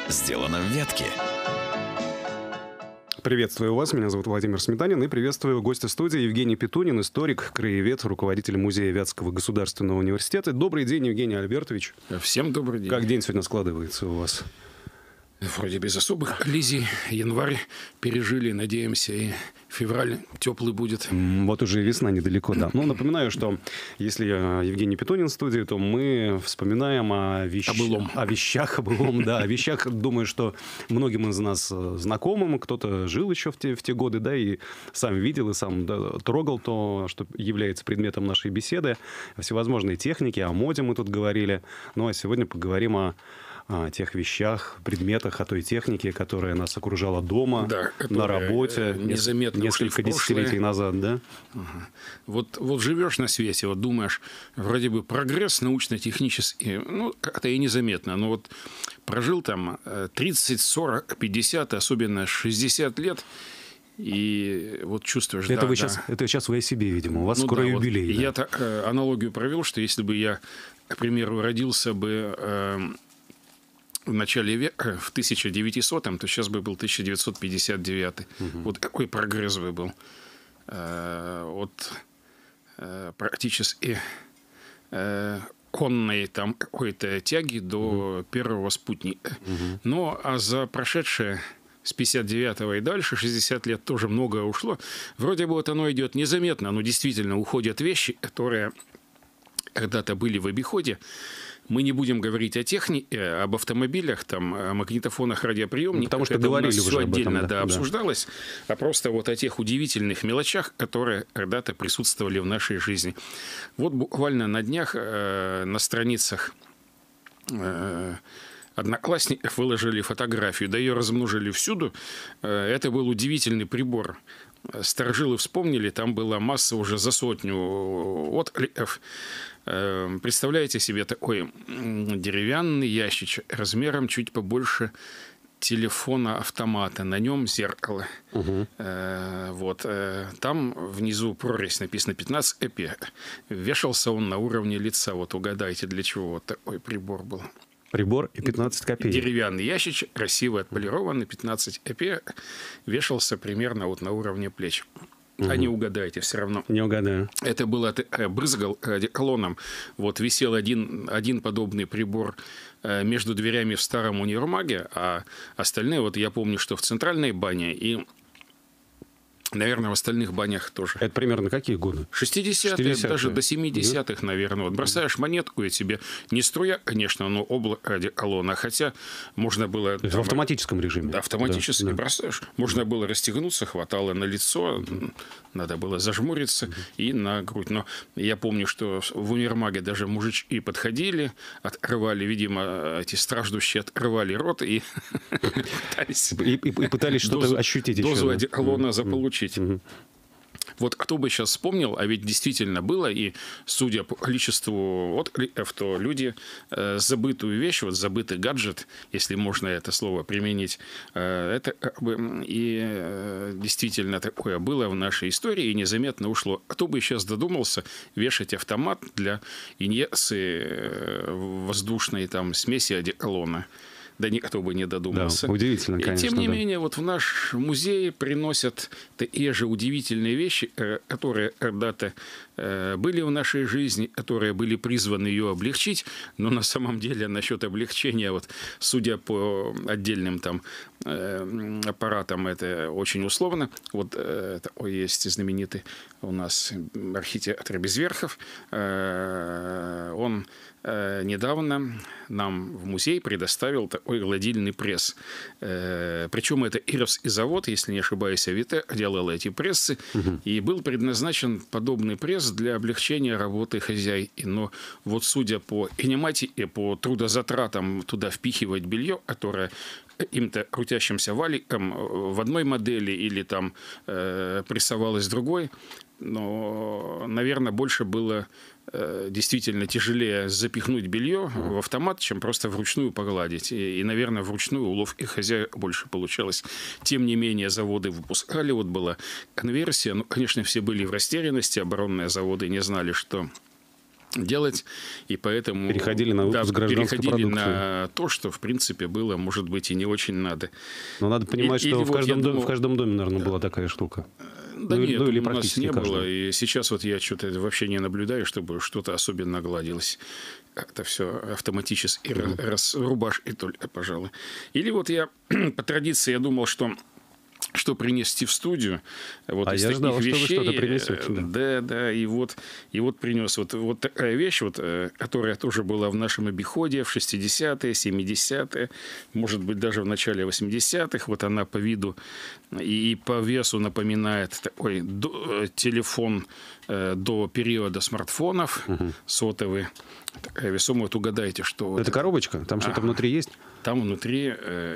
сделано в ветке. Приветствую вас, меня зовут Владимир Сметанин, и приветствую гостя студии Евгений Петунин, историк, краевед, руководитель музея Вятского государственного университета. Добрый день, Евгений Альбертович. Всем добрый день. Как день сегодня складывается у вас? Вроде без особых коллизий. Январь пережили, надеемся, и февраль теплый будет. Вот уже и весна недалеко, да. Ну, напоминаю, что если Евгений Петунин в студии, то мы вспоминаем о вещах, да, о вещах, думаю, что многим из нас знакомым, кто-то жил еще в те годы, да, и сам видел, и сам трогал то, что является предметом нашей беседы. Всевозможные техники, о моде мы тут говорили. Ну, а сегодня поговорим о тех вещах, предметах, о той технике, которая нас окружала дома, да, на работе, несколько десятилетий назад, да? Вот живешь на свете, вот думаешь, вроде бы прогресс научно-технический, ну, это и незаметно, но вот прожил там 30, 40, 50, особенно 60 лет, и вот чувствуешь... Это сейчас вы о себе, видимо, у вас скоро юбилей. Вот, да? Я аналогию провел, что если бы я, к примеру, родился бы... в начале века, в 1900-м, то сейчас бы был 1959. Вот какой прогресс бы был. От практически конной там какой-то тяги до первого спутника. Но а за прошедшее с 59-го и дальше, 60 лет, тоже многое ушло. Вроде бы вот оно идет незаметно, но действительно уходят вещи, которые когда-то были в обиходе. Мы не будем говорить о технике, об автомобилях, там, о магнитофонах, радиоприемниках. Потому что говорили уже все отдельно об этом, обсуждалось, а просто вот о тех удивительных мелочах, которые когда-то присутствовали в нашей жизни. Вот буквально на днях на страницах Одноклассников выложили фотографию, да ее размножили всюду. Это был удивительный прибор. Старожилы вспомнили, там была масса уже за 100 откликов. Представляете себе такой деревянный ящичек размером чуть побольше телефона-автомата. На нем зеркало. Вот. Там внизу прорезь написано 15 копеек. Вешался он на уровне лица. Вот угадайте, для чего вот такой прибор был. Прибор и 15 копеек. Деревянный ящичек, красиво отполированный, 15 копеек. Вешался примерно вот на уровне плеч. А не угадаете все равно. Не угадаю. Это было брызгал одеколоном. Вот висел один подобный прибор между дверями в старом универмаге, а остальные, вот я помню, что в центральной бане и, наверное, в остальных банях тоже. Это примерно какие годы? 60-е, даже до 70-х, наверное. Вот бросаешь монетку, и тебе не струя, конечно, но облако одеколона. Хотя можно было... В автоматическом режиме. Да, автоматически бросаешь. Можно было расстегнуться, хватало на лицо, надо было зажмуриться и на грудь. Но я помню, что в универмаге даже мужички подходили, открывали, видимо, эти страждущие открывали рот и пытались что-то ощутить еще. Дозу одеколона заполучить. Вот кто бы сейчас вспомнил, а ведь действительно было, и судя по количеству откликов, то люди забытую вещь, вот забытый гаджет, если можно это слово применить, это и действительно такое было в нашей истории и незаметно ушло. Кто бы сейчас додумался вешать автомат для инъекции воздушной там смеси одеколона? Да никто бы не додумался. Да, удивительно, конечно. И тем не менее, вот в наш музей приносят такие же удивительные вещи, которые когда-то были в нашей жизни, которые были призваны ее облегчить, но на самом деле насчет облегчения, вот, судя по отдельным там аппаратам, это очень условно. Вот такой есть знаменитый у нас архитектор Безверхов. Он недавно нам в музей предоставил такой гладильный пресс. Причем это Ировский завод, если не ошибаюсь, Авито делал эти прессы. И был предназначен подобный пресс для облегчения работы хозяйки. Но вот судя по кинематике, по трудозатратам туда впихивать белье, которое каким-то крутящимся валиком в одной модели или там прессовалось в другой, но, наверное, больше было действительно тяжелее запихнуть белье в автомат, чем просто вручную погладить. И, наверное, вручную уловки хозяек больше получалось. Тем не менее, заводы выпускали. Вот была конверсия. Ну, конечно, все были в растерянности. Оборонные заводы не знали, что делать, и поэтому переходили на выпуск гражданской продукции. На то, что, в принципе, было, может быть, и не очень надо. Но надо понимать, что в каждом доме, наверное, была такая штука. Да нет, или у нас не было. И сейчас вот я что-то вообще не наблюдаю, чтобы что-то особенно гладилось. Как-то все автоматически рубашь и только, пожалуй. Или вот я по традиции я думал, что принести в студию. Вот из я таких ждал, вещей, что вы что-то принесете. Да, и вот принес. Вот такая вещь, которая тоже была в нашем обиходе в 60-е, 70-е, может быть, даже в начале 80-х. Вот она по виду и по весу напоминает такой телефон до периода смартфонов, сотовый. Такая весомая. Вот угадайте, что... Это коробочка? Там что-то внутри есть? Там внутри,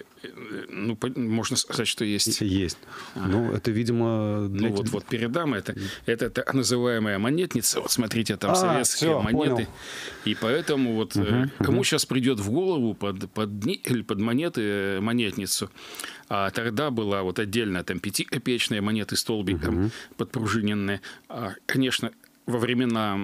можно сказать, что есть. Есть. Ну, это, видимо... Вот передам. Это так называемая монетница. Вот смотрите, там советские монеты. Понял. И поэтому вот кому сейчас придет в голову под монеты монетницу, а тогда была вот отдельно там 5-копеечные монеты столбиком подпружиненные. Конечно, во времена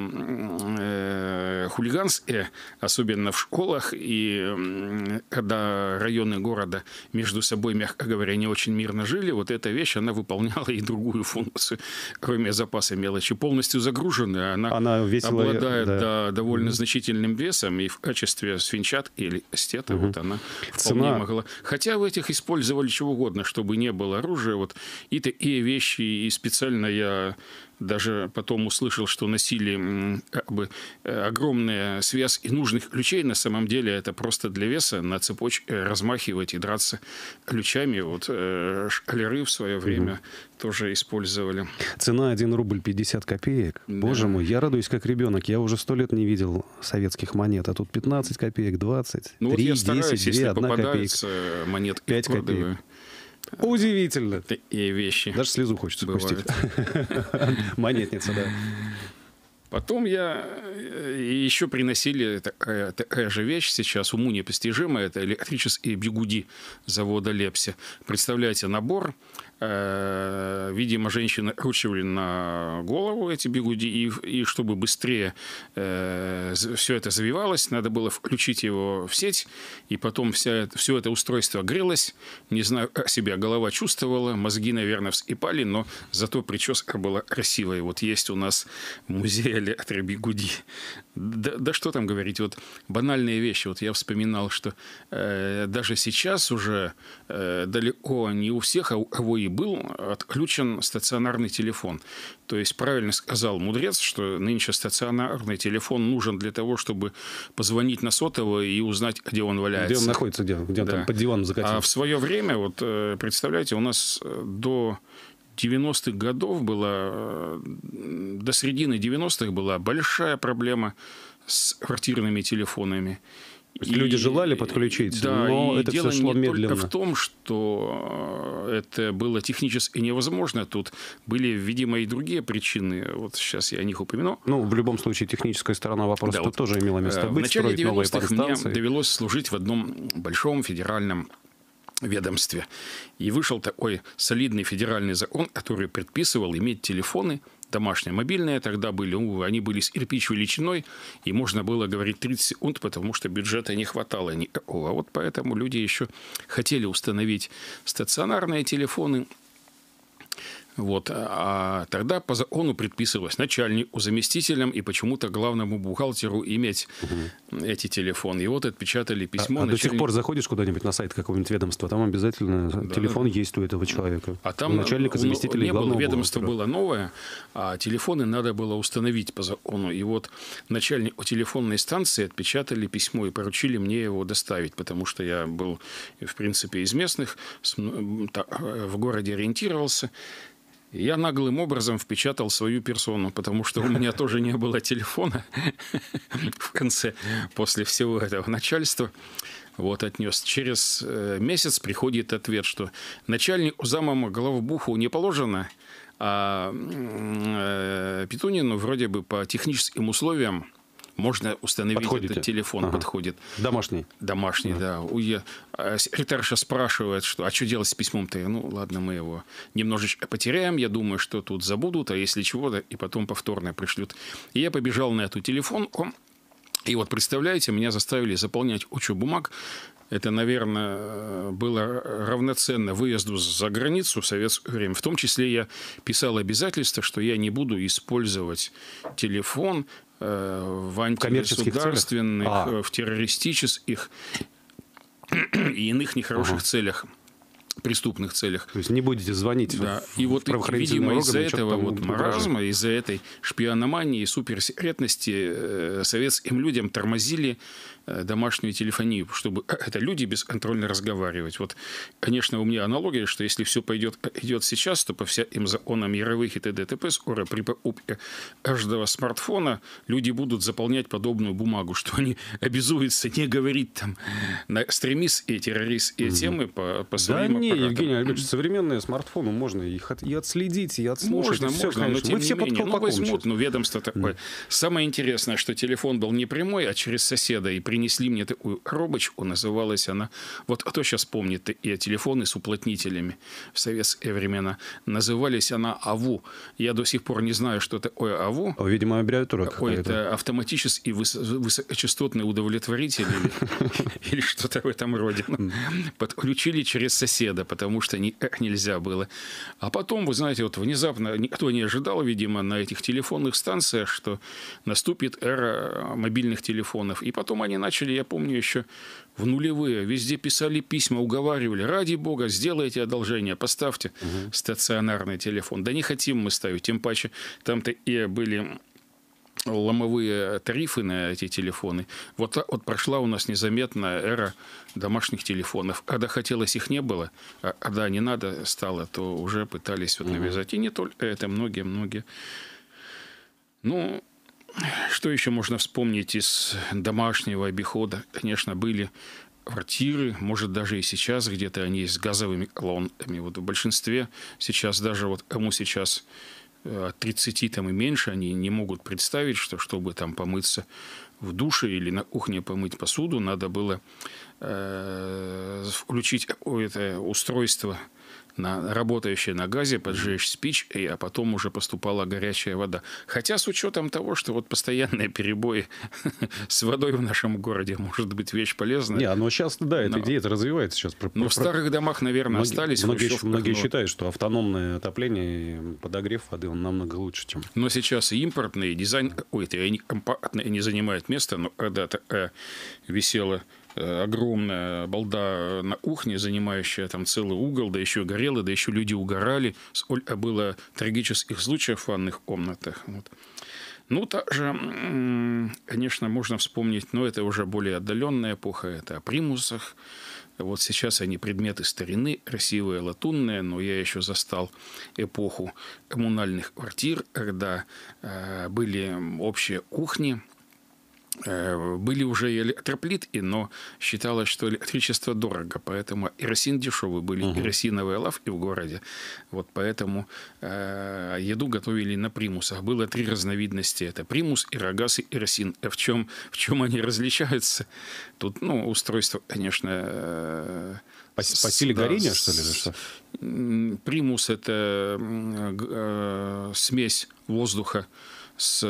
хулиганства, особенно в школах, и когда районы города между собой, мягко говоря, не очень мирно жили, вот эта вещь, она выполняла и другую функцию, кроме запаса мелочи. Полностью загруженная, она обладает довольно значительным весом, и в качестве свинчатки или стета вот она вполне могла. Хотя в этих использовали чего угодно, чтобы не было оружия. Вот и такие вещи, и специально я... Даже потом услышал, что носили как бы огромные связки нужных ключей. На самом деле это просто для веса на цепочке размахивать и драться ключами. Вот шкалеры в свое время тоже использовали. Цена 1 рубль 50 копеек. Да. Боже мой, я радуюсь как ребенок. Я уже 100 лет не видел советских монет. А тут 15 копеек, 20, 3, я 10, 2, 1 копейка. Монетки 5 копеек. Удивительно. Такие вещи. Даже слезу хочется пустить. Монетница, да. Потом еще приносили такая же вещь, сейчас уму непостижимая, это электрические бигуди завода Лепси. Представляете, набор, видимо, женщины накручивали на голову эти бигуди, и чтобы быстрее все это завивалось, надо было включить его в сеть, и потом все это устройство грелось. Не знаю, как себя голова чувствовала, мозги, наверное, вскипали, но зато прическа была красивая. Вот есть у нас в музее электробигуди. Да что там говорить, вот банальные вещи. Вот я вспоминал, что даже сейчас уже далеко не у всех, а у кого и был отключен стационарный телефон. То есть правильно сказал мудрец, что нынче стационарный телефон нужен для того, чтобы позвонить на сотовый и узнать, где он валяется. Где он находится, где он там под диваном закатил. А в свое время, вот представляете, у нас до 90-х годов была, до середины 90-х была большая проблема с квартирными телефонами. Люди желали подключить, да, но это дело все шло не медленно. только в том, что это было технически невозможно. Тут были, видимо, и другие причины. Вот сейчас я о них упомяну. Ну, в любом случае, техническая сторона вопроса тут тоже имела место быть. В начале 90-х мне довелось служить в одном большом федеральном ведомстве. И вышел такой солидный федеральный закон, который предписывал иметь телефоны домашние, мобильные тогда были, они были с кирпич величиной, и можно было говорить 30 секунд, потому что бюджета не хватало никакого. А вот поэтому люди еще хотели установить стационарные телефоны. Вот. А тогда по закону предписывалось начальнику, заместителям и почему-то главному бухгалтеру иметь эти телефоны. И вот отпечатали письмо. До сих пор заходишь куда-нибудь на сайт какого-нибудь ведомства, там обязательно телефон есть у этого человека. А там начальника, заместителя и главного ведомство было новое, а телефоны надо было установить по закону. И вот начальнику телефонной станции отпечатали письмо и поручили мне его доставить, потому что я был, в принципе, из местных, в городе ориентировался. Я наглым образом впечатал свою персону, потому что у меня тоже не было телефона в конце, после всего этого начальства. Вот отнес. Через месяц приходит ответ, что начальнику замом главбуху не положено, а Петунину вроде бы по техническим условиям можно установить этот телефон. Подходит. Домашний. Домашний, да. Секретарша спрашивает, а что делать с письмом-то? Ну, ладно, мы его немножечко потеряем. Я думаю, что тут забудут, а если чего-то, и потом повторно пришлют. И я побежал на эту телефонку. И вот, представляете, меня заставили заполнять кучу бумаг. Это, наверное, было равноценно выезду за границу в советское время. В том числе я писал обязательство, что я не буду использовать телефон в антигосударственных, в террористических и иных нехороших целях. Преступных целях. То есть не будете звонить. Да. И вот, видимо, из-за этого маразма, из-за этой шпиономании и суперсекретности советским людям тормозили домашнюю телефонию, чтобы это люди бесконтрольно разговаривать. Вот, конечно, у меня аналогия, что если все идет сейчас, то по всем законам мировых и т.д. т.п. скоро при покупке каждого смартфона люди будут заполнять подобную бумагу, что они обязуются не говорить там на экстремистские, террористские темы по своим аппаратам. Евгений Альбертович, современные смартфоны можно их и отследить, и отслушать. Можно, но тем не менее. Возьмут, ведомство такое. Самое интересное, что телефон был не прямой, а через соседа, и принесли мне такую коробочку, называлась она, вот кто сейчас помнит, и телефоны с уплотнителями в советские времена, назывались она АВУ. Я до сих пор не знаю, что такое АВУ. Видимо, аббревиатура какая-то. Это автоматический высокочастотный удовлетворитель или что-то в этом роде. Подключили через соседа, потому что никак нельзя было. А потом, вы знаете, вот внезапно никто не ожидал, видимо, на этих телефонных станциях, что наступит эра мобильных телефонов. И потом они начали, я помню, еще в нулевые, везде писали письма, уговаривали, ради бога, сделайте одолжение, поставьте стационарный телефон. Да не хотим мы ставить, тем паче там-то и были ломовые тарифы на эти телефоны. Вот прошла у нас незаметная эра домашних телефонов. Когда хотелось, их не было, а когда не надо стало, то уже пытались навязать. И не только это, многие. Ну, что еще можно вспомнить из домашнего обихода? Конечно, были квартиры, может, даже и сейчас где-то они с газовыми колонками. Вот в большинстве сейчас, даже кому сейчас от 30 там и меньше, они не могут представить, что чтобы там помыться в душе или на кухне помыть посуду, надо было включить какое-то устройство, работающее на газе, поджечь спич, а потом уже поступала горячая вода. Хотя с учетом того, что вот постоянные перебои с водой в нашем городе, может быть, вещь полезная. Но сейчас, да, эта идея развивается сейчас. Но в старых домах, наверное, остались. Многие считают, что автономное отопление, подогрев воды, он намного лучше, чем... Но сейчас и импортный дизайн какой-то, и они компактно не занимают места, но когда-то висела огромная балда на кухне, занимающая там целый угол, да еще горела, да еще люди угорали. Сколько было трагических случаев в ванных комнатах. Вот. Ну, также, конечно, можно вспомнить, но это уже более отдаленная эпоха, это о примусах. Вот сейчас они предметы старины, красивые, латунные, но я еще застал эпоху коммунальных квартир, когда были общие кухни. Были уже и электроплиты, но считалось, что электричество дорого, поэтому керосин дешевый, были керосиновые лавки в городе. Вот поэтому еду готовили на примусах. Было 3 разновидности. Это примус, ирогаз и керосин. В чем они различаются? Тут, устройство, конечно... По силе горения, что ли? Что? Примус – это смесь воздуха с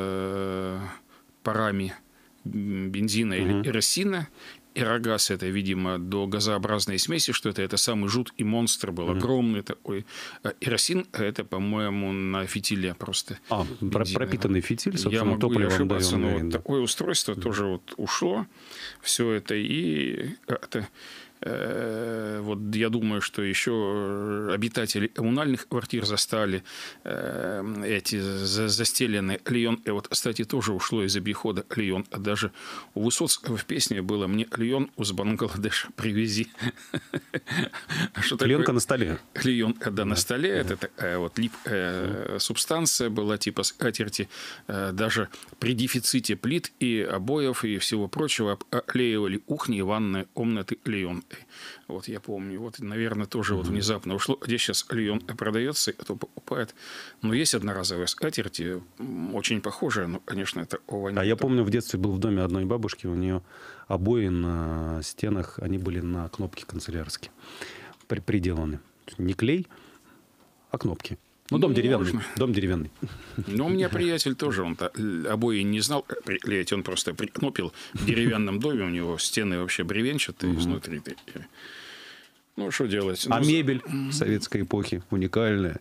парами бензина или керосина. Ирогаз – это, видимо, до газообразной смеси, что это самый жуткий монстр был, огромный такой. А керосин – это, по-моему, на фитиле просто. Пропитанный фитиль, собственно, я могу топливом. Ошибаться, но вот такое устройство тоже ушло. Все это и это... Вот я думаю, что еще обитатели коммунальных квартир застали эти застеленные клеен. И вот, кстати, тоже ушло из обихода клеен. А даже у Высоцкого в песне было «Мне клеен из Бангладеша привези». Клеенка на столе. Клеен, когда на столе. Это такая вот липкая субстанция была, типа скатерти. Даже при дефиците плит и обоев и всего прочего оклеивали кухни и ванные комнаты клеен. Вот я помню. Вот, наверное, тоже вот внезапно ушло. Где сейчас Альон продается, и кто покупает. Но есть одноразовые скатерти, очень похожие, но, конечно, это Овань. А я помню, в детстве был в доме одной бабушки, у нее обои на стенах, они были на кнопки канцелярские, приделаны. Не клей, а кнопки. Ну, дом деревянный. Дом деревянный. Ну, у меня приятель тоже, он обои не знал клеить, он просто прикнопил в деревянном доме, у него стены вообще бревенчатые изнутри такие. Ну, что делать? А мебель советской эпохи уникальная.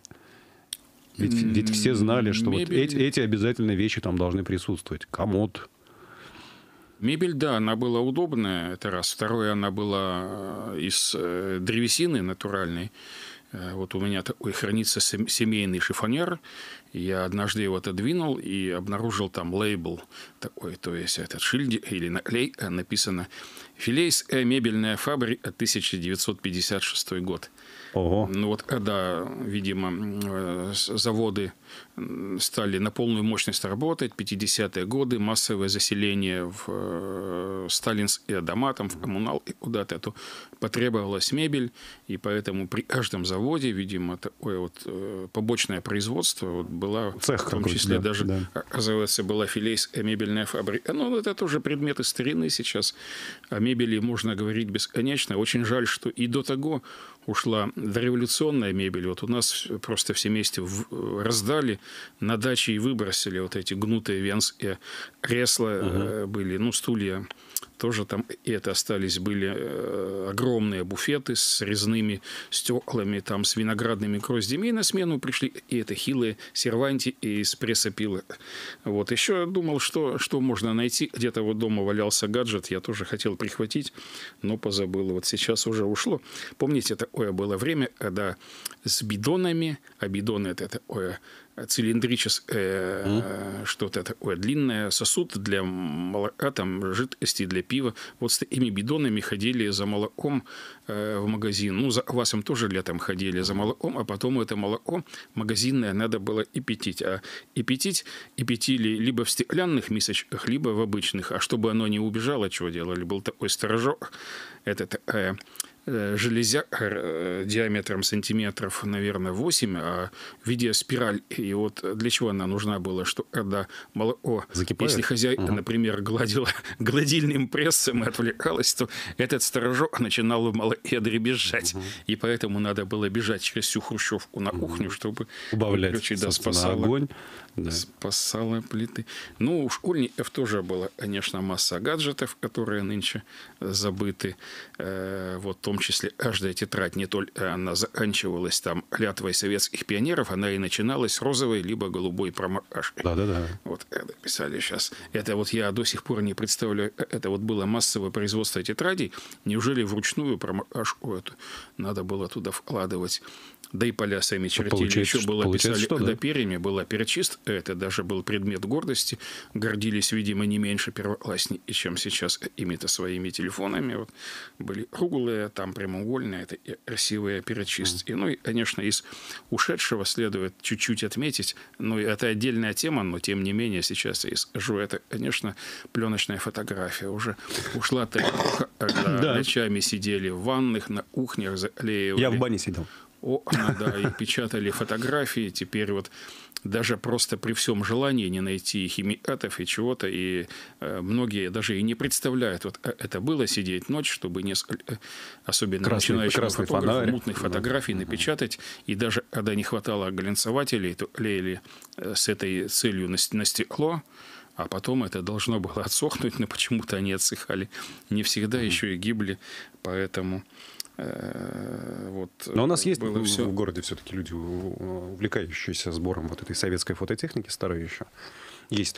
Ведь все знали, что вот эти обязательные вещи там должны присутствовать. Комод. Мебель, да, она была удобная, это раз. Второе, она была из древесины натуральной. Вот у меня такой хранится семейный шифонер. Я однажды его отодвинул и обнаружил там лейбл такой, то есть этот шильдик или наклейка написано «Филейская мебельная фабрика, 1956 год». Ого. Ну вот когда, видимо, заводы стали на полную мощность работать, 50-е годы, массовое заселение в сталинские дома, там, в коммунал и куда-то, то потребовалась мебель, и поэтому при каждом заводе, видимо, такое вот побочное производство вот была, цех, в том числе да, даже, да. оказывается, была Филейская мебельная фабрика. Ну, это тоже предметы старины сейчас. О мебели можно говорить бесконечно. Очень жаль, что и до того ушла дореволюционная мебель. Вот у нас просто все вместе раздали на даче и выбросили вот эти гнутые венские кресла были, ну, стулья тоже там и это остались, были огромные буфеты с резными стеклами, там с виноградными гроздями, и на смену пришли и это хилые серванти из прессопилы. Вот. Еще думал, что можно найти. Где-то вот дома валялся гаджет, я тоже хотел прихватить, но позабыл. Вот сейчас уже ушло. Помните, такое было время, когда с бидонами, а бидоны это такое цилиндрическое что-то такое длинное, сосуд для молока, там жидкости для пива. Вот с такими бидонами ходили за молоком в магазин. Ну, за квасом тоже летом ходили за молоком, а потом это молоко магазинное надо было и пятить. А и пятили либо в стеклянных мисочках, либо в обычных. А чтобы оно не убежало, чего делали? Был такой сторожок, это такая железяка диаметром сантиметров, наверное, 8, а в виде спираль. И вот для чего она нужна была? Что когда молоко, закипает? Если хозяйка, например, гладила гладильным прессом и отвлекалась, то этот сторожок начинал в молоке дребезжать. И поэтому надо было бежать через всю хрущевку на кухню, чтобы убавлять, да, спасала огонь. Да. Спасала плиты. Ну, у школьников тоже была, конечно, масса гаджетов, которые нынче забыты. Вот в том числе каждая тетрадь не только она заканчивалась там клятвой советских пионеров, она и начиналась с розовой либо голубой промокашкой. Да. Вот когда писали сейчас. Это вот я до сих пор не представляю. Это вот было массовое производство тетрадей. Неужели вручную промокашку эту надо было туда вкладывать? Да и поля сами чертили. Еще было писали, что, когда да? перьями была перечистка. Это даже был предмет гордости. Гордились, видимо, не меньше первоклассники, чем сейчас ими-то своими телефонами. Вот были круглые, там прямоугольные, это красивые перечистки. Ну и, конечно, из ушедшего следует чуть-чуть отметить. Ну, это отдельная тема, но тем не менее сейчас я скажу, это, конечно, пленочная фотография. Уже ушла та эпоха, когда ночами сидели в ванных, на кухнях, заклеивали. Я в бане сидел. Да, и печатали фотографии. Теперь вот даже просто при всем желании не найти химикатов и чего-то, и многие даже и не представляют, вот это было сидеть ночь, чтобы несколько, особенно начинающим фотографам, мутных фотографий напечатать, и даже когда не хватало глянцевателей, то клеили с этой целью на стекло. А потом это должно было отсохнуть, но почему-то они отсыхали не всегда, еще и гибли, поэтому... Вот, но у нас есть в городе все-таки люди, увлекающиеся сбором вот этой советской фототехники старой еще. Есть.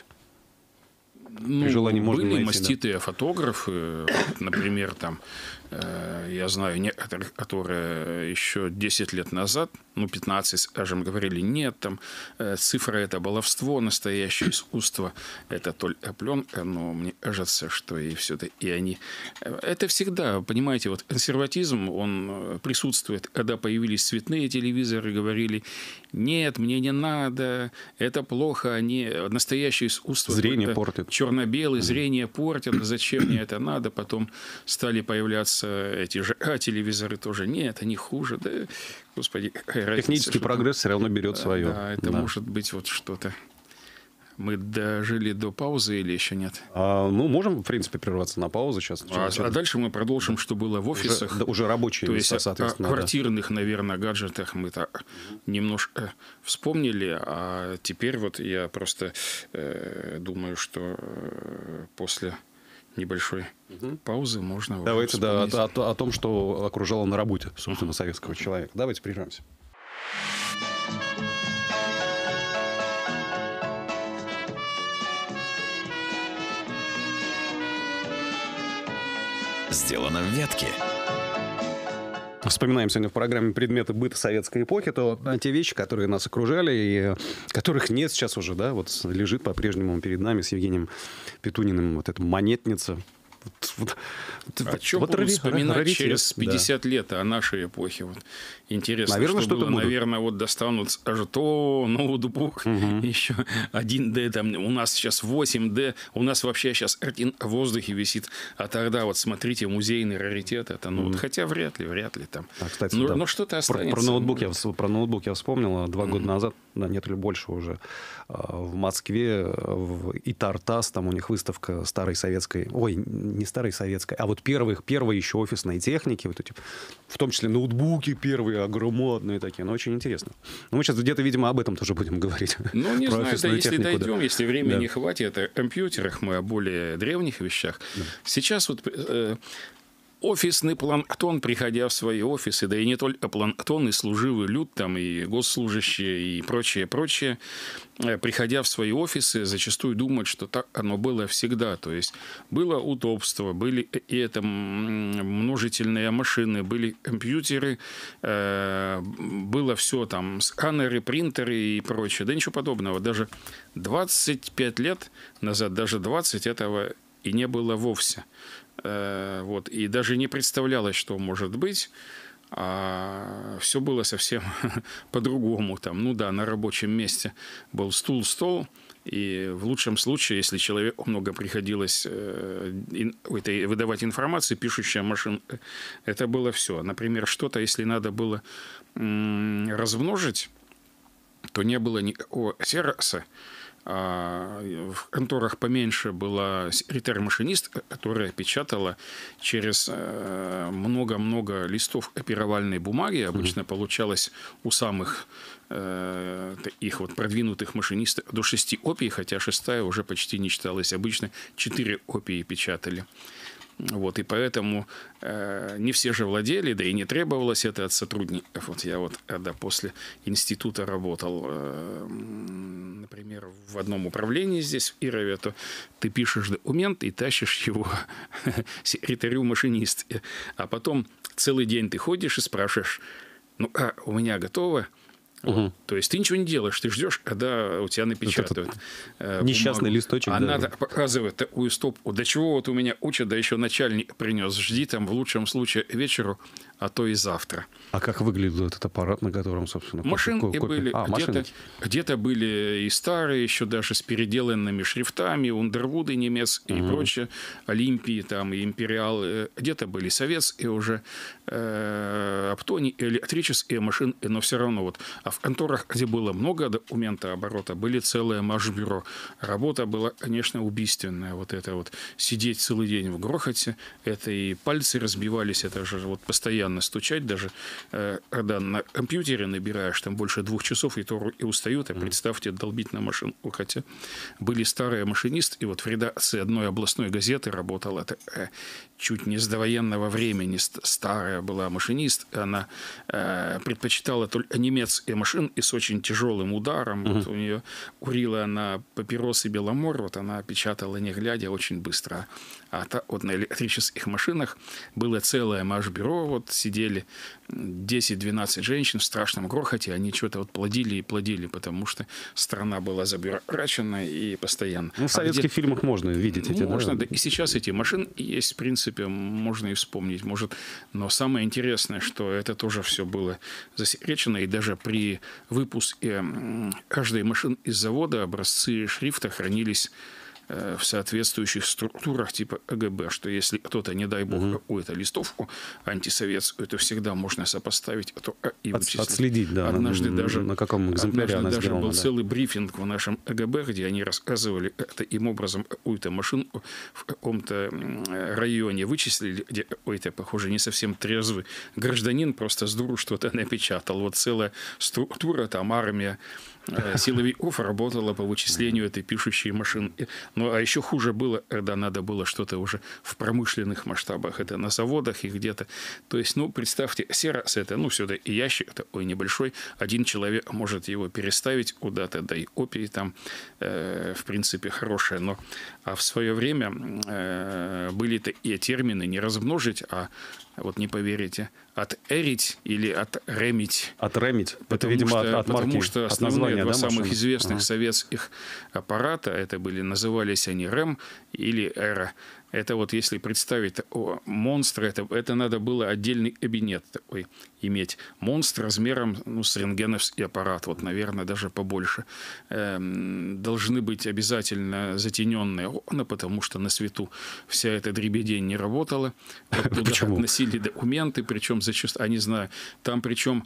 Ну, желании можно были найти, маститые фотографы, например, там, я знаю некоторых, которые еще 10 лет назад, 15, скажем, говорили, нет, там цифра это баловство, настоящее искусство, это только пленка, но мне кажется, что и все-таки они... Это всегда, понимаете, вот консерватизм, он присутствует, когда появились цветные телевизоры, говорили, нет, мне не надо, это плохо, они настоящее искусство... Зрение портит. Черно-белый, зрение портит, зачем мне это надо, потом стали появляться сейчас эти же телевизоры тоже нет, они хуже. Да, господи, технический прогресс все равно берет свое. Да, это может быть вот что-то. Мы дожили до паузы или еще нет? Ну, можем, в принципе, прерваться на паузу сейчас. А дальше мы продолжим, что было в офисах. Уже рабочие места, соответственно. О квартирных, наверное, гаджетах мы так немножко вспомнили. А теперь вот я просто думаю, что после небольшой паузы можно... Давайте о том, что окружало на работе, собственно, советского человека. Давайте прервемся. Сделано в Вятке. Вспоминаем сегодня в программе предметы быта советской эпохи, то те вещи, которые нас окружали, и которых нет сейчас уже, да, вот лежит по-прежнему перед нами с Евгением Петуниным вот эта монетница. О чем будем вспоминать через 50 лет о нашей эпохе? Вот. Интересно, наверное, что было. Наверное, вот достанут аж то ноутбук, еще 1D, там, у нас сейчас 8D, у нас вообще сейчас один в воздухе висит, а тогда вот смотрите, музейный раритет, это, ну, вот, хотя вряд ли там. Кстати, но что-то останется. Про ноутбук я вспомнил 2 года назад, да, нет или больше уже, в Москве, в ИТАРТАС, там у них выставка старой советской, не старой советской, а вот первой еще офисной техники, вот эти, в том числе ноутбуки первые, огромные такие, но очень интересно. Но мы сейчас где-то, видимо, об этом тоже будем говорить. Ну, не знаю, да, если дойдем, если времени не хватит, о компьютерах, мы о более древних вещах. Да. Сейчас вот... офисный планктон, приходя в свои офисы, да и не только планктон, и служивый люд, там, и госслужащие, и прочее, приходя в свои офисы, зачастую думают, что так оно было всегда. То есть, было удобство, были и это множительные машины, были компьютеры, было все там, сканеры, принтеры и прочее. Да ничего подобного. Даже 25 лет назад, даже 20 этого и не было вовсе. Вот, и даже не представлялось, что может быть, а все было совсем по-другому. Там, ну да, на рабочем месте был стул, и в лучшем случае, если человеку много приходилось выдавать информацию, пишущая машина, это было все. Например, что-то, если надо было размножить, то не было никакого сервиса. В конторах поменьше была секретарь-машинист, которая печатала через много-много листов копировальной бумаги. Обычно получалось у самых их вот продвинутых машинистов до 6 копий, хотя 6-я уже почти не читалась. Обычно 4 копии печатали. Вот, и поэтому не все же владели, да и не требовалось это от сотрудников. Вот я вот, когда после института работал, например, в одном управлении здесь, в Ирове, то ты пишешь документ и тащишь его секретарю-машинистке. А потом целый день ты ходишь и спрашиваешь, ну, у меня готово? То есть ты ничего не делаешь, ты ждешь, когда у тебя напечатают несчастный листочек. А надо показывать такую стопку. До чего вот у меня учат, да еще начальник принес. Жди там в лучшем случае вечеру, а то и завтра. А как выглядел этот аппарат, на котором, собственно, машинки были. Где-то были и старые, еще даже с переделанными шрифтами, Ундервуды немецкие и прочее, Олимпии там, и Империал. Где-то были советские уже Аптони, электрические машины, но все равно вот. А в конторах, где было много документооборота, были целые машбюро. Работа была, конечно, убийственная. Вот это вот сидеть целый день в грохоте, это и пальцы разбивались, это же вот постоянно стучать, даже когда на компьютере набираешь там больше 2 часов, и то руки устают, а представьте, долбить на машинку. Хотя были старые машинисты, и вот в редакции одной областной газеты работала такая чуть не с довоенного времени старая была машинист, она предпочитала только немецкие машины и с очень тяжелым ударом. Вот у нее курила она папиросы Беломор, вот она печатала не глядя очень быстро. А вот на электрических машинах было целое машбюро, вот сидели 10-12 женщин в страшном грохоте, они что-то вот плодили, потому что страна была забюрократичена и постоянно. Ну, в советских фильмах можно видеть эти, можно, да, и сейчас эти машины есть, в принципе, можно и вспомнить, может. Но самое интересное, что это тоже все было засекречено, и даже при выпуске каждой машины из завода образцы шрифта хранились в соответствующих структурах типа ЭГБ, что если кто-то, не дай бог, какую-то листовку антисоветскую, то всегда можно сопоставить и вычислить. Отследить, да, однажды даже, на каком экземпляре она даже сделана. был целый брифинг в нашем ЭГБ, где они рассказывали, таким образом какую-то машину в каком-то районе вычислили, где какой-то, похоже, не совсем трезвый гражданин просто с дуру что-то напечатал. Вот целая структура, там армия силовиков работала по вычислению этой пишущей машины. Ну, а еще хуже было, когда надо было что-то уже в промышленных масштабах. Это на заводах и где-то. То есть, ну, представьте, Xerox это, ну, сюда и ящик такой небольшой. Один человек может его переставить куда-то, да и копии там, в принципе, хорошие. Но а в свое время были такие термины не размножить, а вот не поверите, отэрить или отремить. Отремить. Это, видимо, от марки, потому что основные два самых машины? известных советских аппарата, это назывались они РЭМ или ЭРА. Это вот если представить такого монстра, это надо было отдельный кабинет такой иметь. Монстр размером, ну, с рентгеновский аппарат, вот, наверное, даже побольше. Должны быть обязательно затененные окна, потому что на свету вся эта дребедень не работала. Вот туда относили документы, причем зачастую, не знаю, там причем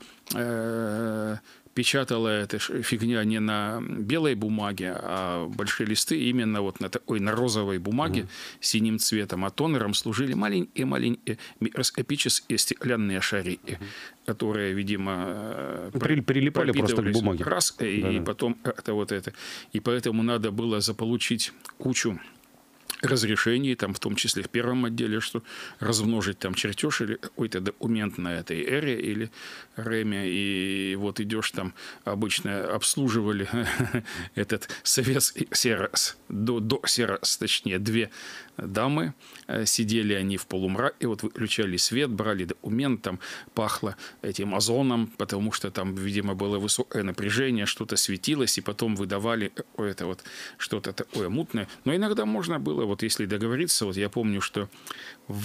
печатала эта фигня не на белой бумаге, а большие листы именно вот на розовой бумаге синим цветом. А тонером служили маленькие микроскопические стеклянные шарики, которые, видимо, прилипали просто к бумаге. И потом это. И поэтому надо было заполучить кучу разрешений, там, в том числе в первом отделе, что размножить там чертеж или какой-то документ на этой эре или РЭМе, и вот идешь там, обычно обслуживали этот советский Xerox, до Xerox, точнее, две дамы, сидели они в полумраке, вот выключали свет, брали документ, там пахло этим озоном, потому что там, видимо, было высокое напряжение, что-то светилось, и потом выдавали какое-то вот что-то такое мутное. Но иногда можно было, вот если договориться, вот я помню, что в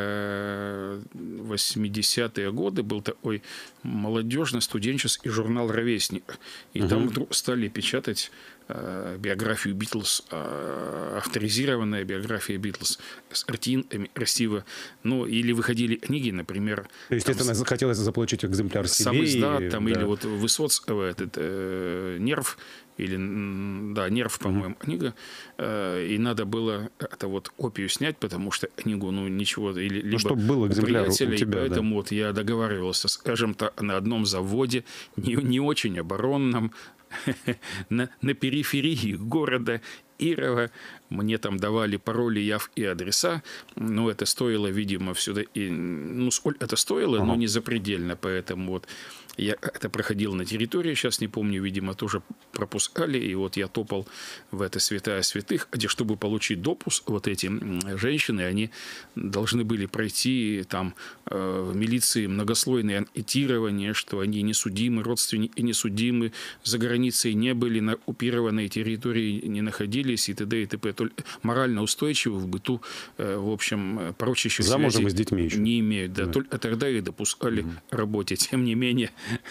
80-е годы был такой молодежно-студенческий журнал «Ровесник», и там вдруг стали печатать биографию Битлз, авторизированная биография Битлз с картинками красиво. Ну, или выходили книги, например... Естественно, захотелось заполучить экземпляр себе. Сам издат, там, или вот Высоцкого, этот «Нерв», или, да, «Нерв», по-моему, книга, и надо было это вот копию снять, потому что книгу, ну, ничего, или либо чтобы был экземпляр у тебя, и поэтому вот я договаривался, скажем так, на одном заводе, не очень оборонном, на периферии города Кирова. Мне там давали пароли, явки и адреса. Но это стоило, видимо, все-таки... Ну, сколько это стоило, но не запредельно. Поэтому вот я это проходил на территории, сейчас не помню, видимо, тоже пропускали. И вот я топал в это святая святых, где, чтобы получить допуск, вот эти женщины, они должны были пройти там в милиции многослойное анкетирование, что они не судимы, родственники не судимы, за границей не были, на оккупированной территории не находились, и т.д. и т.п. Морально устойчивы в быту, в общем, порочащих связей с детьми еще не имеют. Да, только тогда их допускали работе. Тем не менее,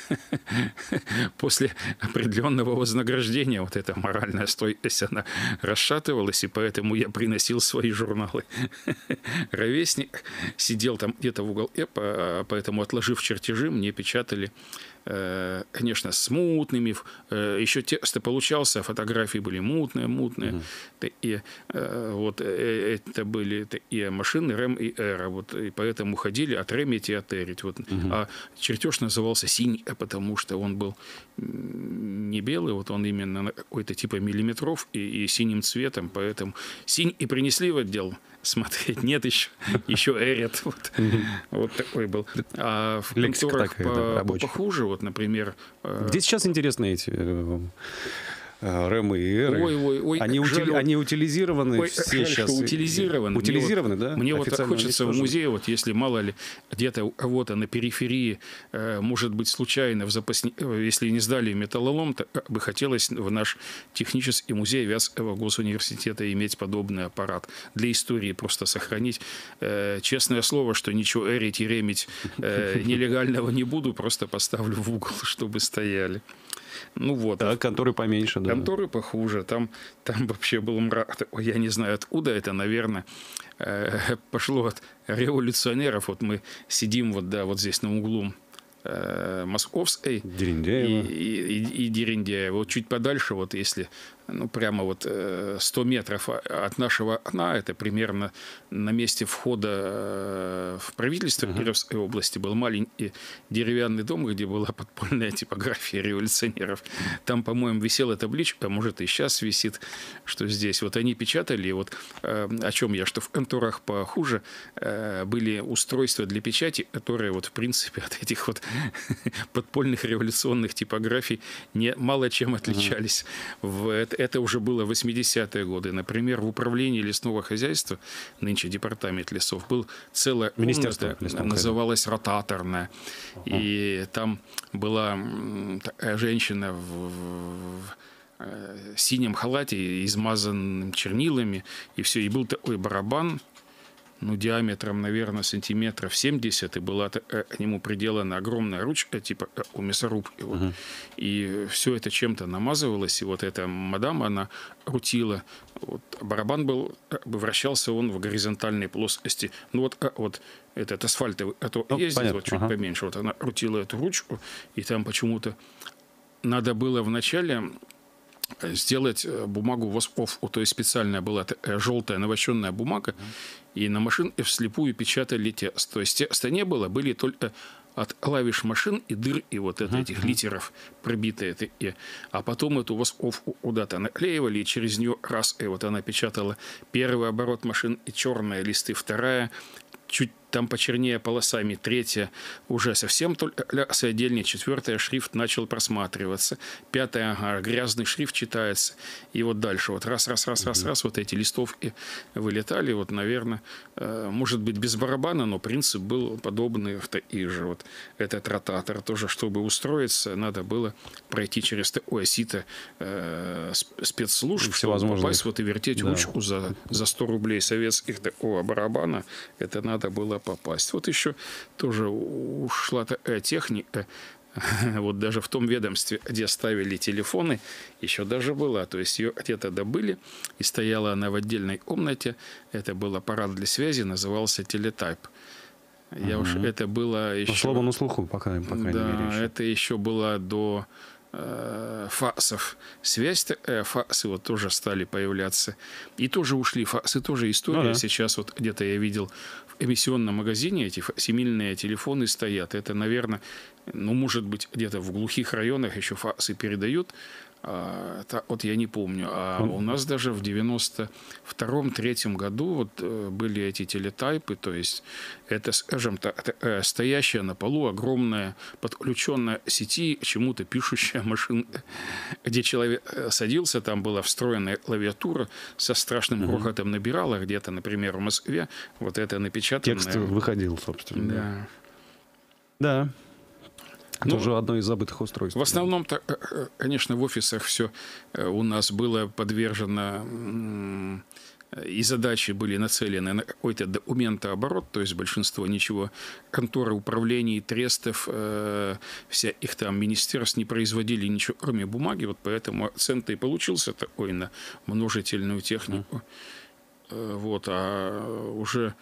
после определенного вознаграждения вот эта моральная стойкость, она расшатывалась, и поэтому я приносил свои журналы. Ровесник сидел там где-то в уголке, поэтому, отложив чертежи, мне печатали, конечно, с мутными. Еще текст получался, фотографии были мутные. И вот это были такие машины РЭМ и ЭРА. Вот, и поэтому ходили отремить и отерить. Вот. А чертеж назывался «Синий», потому что он был не белый, вот он именно какой-то типа миллиметров и синим цветом. Поэтому синий и принесли в отдел смотреть. Нет, еще эрят. Вот такой был. А в конторах похуже, вот, например... Где сейчас интересны эти РЭМы и ЭРы? Ой, они утилизированы все сейчас. Утилизированы. Утилизированы, да? Мне вот хочется в музее, вот если мало ли где-то у кого-то на периферии, может быть, случайно в запасник, если не сдали металлолом, то бы хотелось в наш технический музей Вятского госуниверситета иметь подобный аппарат. Для истории просто сохранить. Честное слово, что ничего эрить и ремить нелегального не буду, просто поставлю в угол, чтобы стояли. Ну вот. Да, конторы поменьше, да. Конторы похуже. Там вообще был мрак. Я не знаю, откуда это, наверное, пошло от революционеров. Вот мы сидим вот здесь на углу Московской и Дерендяева. Вот чуть подальше, вот если прямо вот 100 метров от нашего окна, это примерно на месте входа в правительство Кировской области, был маленький деревянный дом, где была подпольная типография революционеров. Там, по-моему, висела табличка, может и сейчас висит, что здесь. Вот они печатали, вот о чем я, что в конторах похуже были устройства для печати, которые вот в принципе от этих вот подпольных революционных типографий мало чем отличались. Это уже было в 80-е годы. Например, в управлении лесного хозяйства, нынче департамент лесов, был целая комната, называлась ротаторная. И там была такая женщина в синем халате, измазанным чернилами, и все. И был такой барабан, диаметром, наверное, сантиметров 70, и была к нему приделана огромная ручка, типа у мясорубки. Вот. И все это чем-то намазывалось, и вот эта мадам, она крутила. Вот. Барабан был, вращался он в горизонтальной плоскости. Вот этот асфальтовый, ездит понятно, вот чуть поменьше. Вот она крутила эту ручку, и там почему-то надо было вначале сделать бумагу восков. То есть специальная была желтая навощенная бумага, и на машинке вслепую печатали текст. То есть текста не было, были только от клавиш машин и дыр, и вот этих литеров пробитые. А потом эту восковку куда-то наклеивали, и через нее раз, и вот она печатала первый оборот машин, и черные листы, вторая, чуть там почернее полосами, третья уже совсем только отдельнее, четвертая шрифт начал просматриваться, пятая грязный шрифт читается, и вот дальше вот раз, вот эти листовки вылетали, вот, наверное, может быть, без барабана, но принцип был подобный в таких же. Вот этот ротатор тоже, чтобы устроиться, надо было пройти через такое сито спецслужб, чтобы попасть вот и вертеть ручку за 100 рублей советских такого барабана, это надо было попасть. Вот еще тоже ушла такая техника. Вот даже в том ведомстве, где ставили телефоны, еще даже была. То есть ее где-то добыли, и стояла она в отдельной комнате. Это был аппарат для связи, назывался телетайп. Это было еще... По слову на слуху, по крайней мере. Еще. Это еще было до факсов. Связь, факсы вот тоже стали появляться. И тоже ушли факсы, тоже история. Сейчас вот где-то я видел в эмиссионном магазине эти факсимильные телефоны стоят. Это, наверное, может быть, где-то в глухих районах еще факсы передают. Вот я не помню. А у нас даже в 92-93 году вот были эти телетайпы, то есть это, скажем так, стоящая на полу огромная подключенная к сети чему-то пишущая машинка, где человек садился, там была встроенная клавиатура, со страшным грохотом набирала где-то, например, в Москве, вот это напечатанное. Текст выходил, собственно. Да. Тоже одно из забытых устройств. В основном, конечно, в офисах все у нас было подвержено, и задачи были нацелены на какой-то документооборот, то есть большинство ничего, конторы управлений, трестов, вся их там министерств не производили ничего, кроме бумаги, вот поэтому акцент и получился такой на множительную технику. Вот, а уже...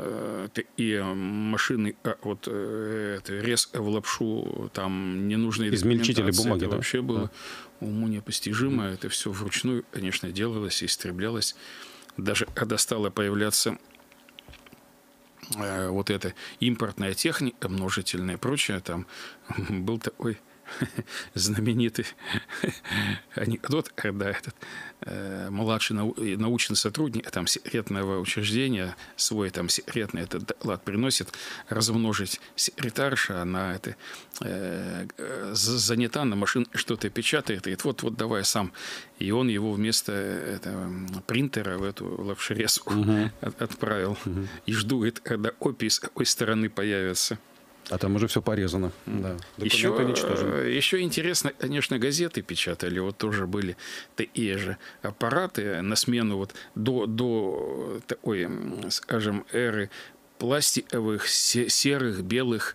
и машины, вот рез в лапшу, там ненужные измельчители бумаги, это вообще было уму непостижимо. Это все вручную, конечно, делалось и истреблялось. Даже когда стала появляться вот эта импортная техника, множительная и прочее, там был такой знаменитый анекдот, когда этот младший научный сотрудник там секретного учреждения свой там секретный этот доклад приносит размножить секретарша, она это занята на машине, что-то печатает, и говорит, вот давай сам. И он его вместо этого принтера в эту лапшерезку отправил. И жду, говорит, когда опись с какой стороны появится. А там уже все порезано. Да. Еще интересно, конечно, газеты печатали. Вот тоже были такие же аппараты на смену вот до такой, скажем, эры пластиковых, серых, белых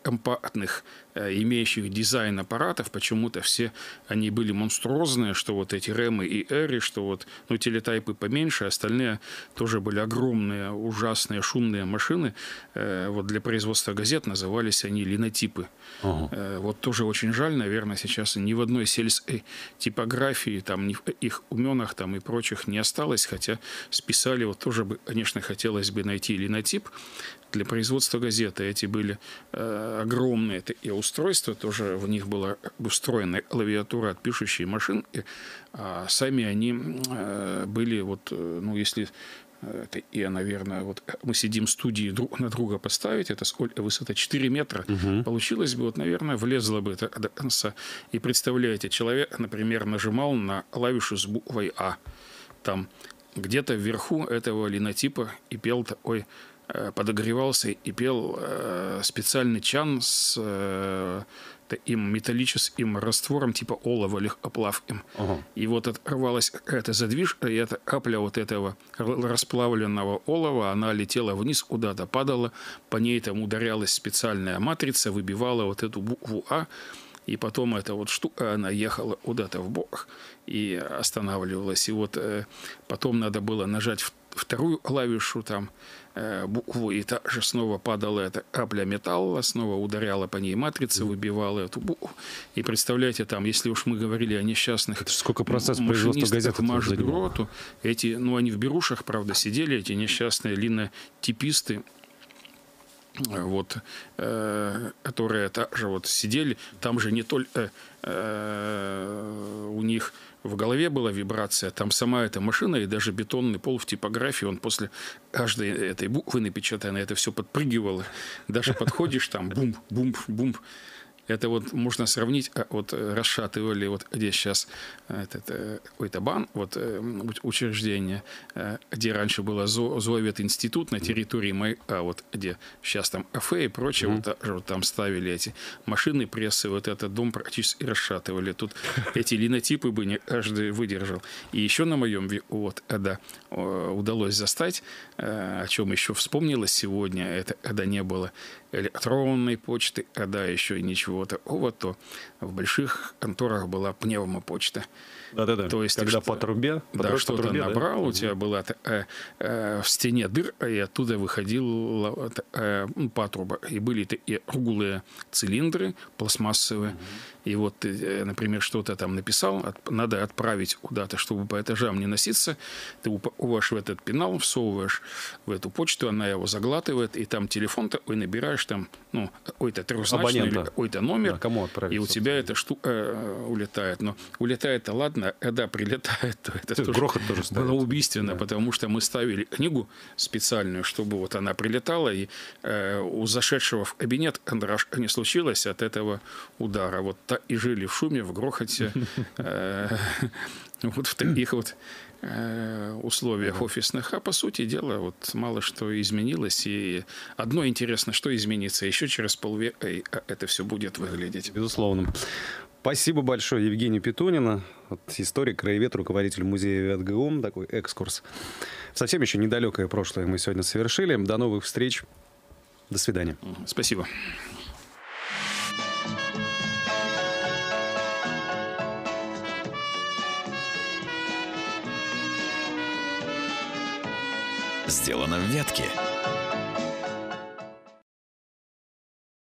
компактных, имеющих дизайн аппаратов, почему-то все они были монструозные, что вот эти Рэмы и Эри, что вот, ну, телетайпы поменьше, остальные тоже были огромные, ужасные, шумные машины. Вот для производства газет назывались они линотипы. Вот тоже очень жаль, наверное, сейчас ни в одной сельской типографии, там, ни в их именах там и прочих не осталось, хотя списали, вот тоже бы, конечно, хотелось бы найти линотип для производства газеты. Эти были огромные и устройства, тоже в них была устроена клавиатура от пишущей машинки, а сами они были, вот, ну, если... Это я, наверное, вот мы сидим в студии друг на друга поставить, это сколько высота? 4 метра. Получилось бы, вот, наверное, влезло бы это до конца. И представляете, человек, например, нажимал на клавишу с буквой А. Там где-то вверху этого линотипа и пел такой, подогревался и пел специальный чан с таким металлическим раствором типа олова легкоплавким. И вот оторвалась эта задвижка, и эта капля вот этого расплавленного олова, она летела вниз куда-то, падала, по ней там ударялась специальная матрица, выбивала вот эту букву А, и потом эта вот штука, она ехала куда-то в бок и останавливалась. И вот потом надо было нажать вторую клавишу, там, букву, и также снова падала эта капля металла, снова ударяла по ней матрица, выбивала эту букву. И представляете, там, если уж мы говорили о несчастных машинистах Машбюро, то эти, ну, они в берушах, правда, сидели, эти несчастные линотиписты, вот, которые также вот сидели, там же не только у них в голове была вибрация, там сама эта машина и даже бетонный пол в типографии, он после каждой этой буквы напечатанной, это все подпрыгивало. Даже подходишь, там бум, бум, бум. Это вот можно сравнить, вот расшатывали, вот где сейчас какой-то бан, вот учреждение, где раньше было зооветинститут на территории маяка, вот где сейчас там кафе и прочее, вот там ставили эти машины, прессы, вот этот дом практически расшатывали. Тут эти линотипы бы не каждый выдержал. И еще на моем веку, вот, когда удалось застать, о чем еще вспомнилось сегодня, это когда не было электронной почты, когда еще ничего такого, то в больших конторах была пневмопочта. Да-да-да. То есть когда по трубе, да, что-то набрал, у тебя была в стене дырка, и оттуда выходила патруба. И были такие круглые цилиндры пластмассовые. И вот ты, например, что-то там написал, надо отправить куда-то, чтобы по этажам не носиться. Ты упаковываешь в этот пенал, всовываешь в эту почту, она его заглатывает, и там телефон такой набираешь, там, ну, какой-то трехзначный или какой-то номер, да, кому отправить, и у тебя эта штука улетает. Но улетает-то ладно, когда прилетает, то это тоже грохот тоже было убийственно, да. Потому что мы ставили книгу специальную, чтобы вот она прилетала, и у зашедшего в кабинет кондрашка не случилось от этого удара. Вот так и жили в шуме, в грохоте, вот в таких вот условиях офисных. А по сути дела, вот мало что изменилось. И одно интересно, что изменится еще через полвека, и это все будет выглядеть. Безусловно. Спасибо большое, Евгений Петунин, историк, краевед, руководитель музея ВятГУ. Такой экскурс. Совсем еще недалекое прошлое мы сегодня совершили. До новых встреч. До свидания. Спасибо. Сделано в Вятке.